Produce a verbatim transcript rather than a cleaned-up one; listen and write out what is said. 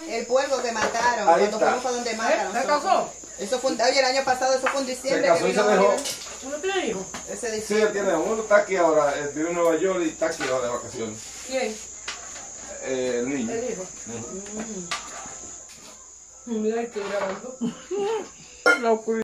El puerco que mataron. Ahí cuando está. fuimos para donde mataron. ¿Se casó? Eso fue, un- oye, el año pasado, eso fue en diciembre. Se casó que y se vino a dejó. morir. ¿Uno tiene hijos? Ese Sí, diciembre. él tiene uno, está aquí ahora, eh, vive en Nueva York y está aquí ahora de vacaciones. ¿Quién? Eh, el niño. El hijo. Ujú. Mm. Mira, estoy grabando. No, pues.